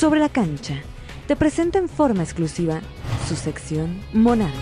Sobre la cancha, te presenta en forma exclusiva su sección Monarca.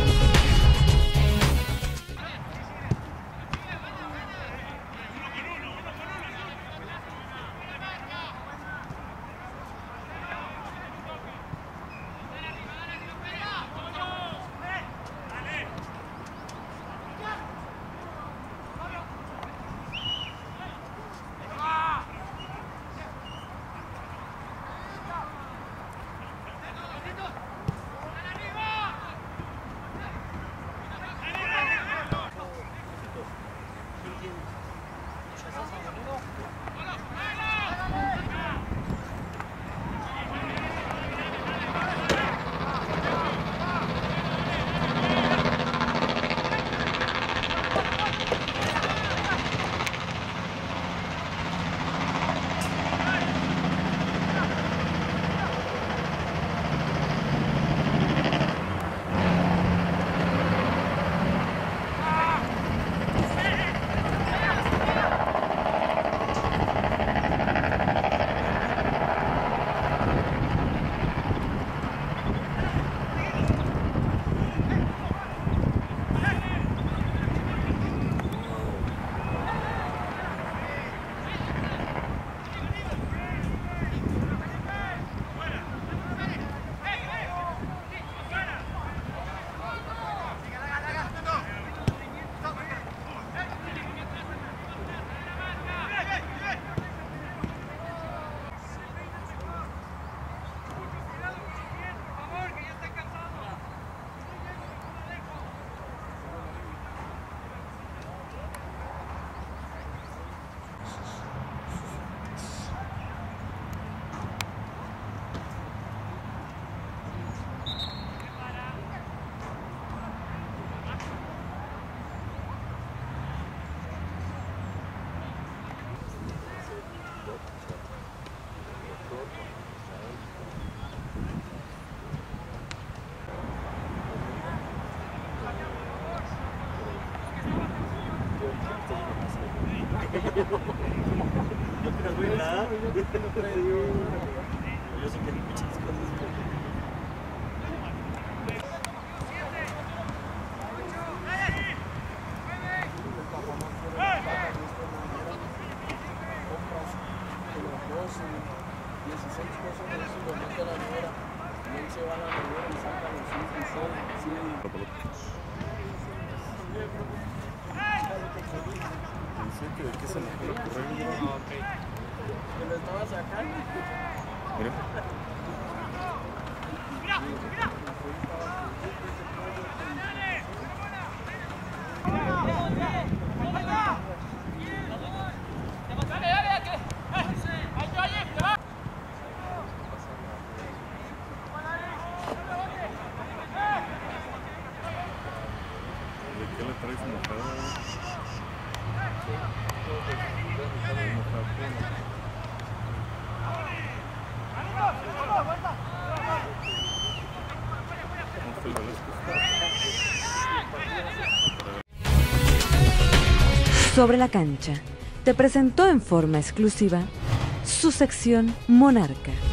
Yo sé que hay muchas cosas. ¿De qué se me ocurre? ¿Me lo estaba sacando? Mira. ¿De qué le traes mojada? Sobre la cancha, te presentó en forma exclusiva su sección Monarca.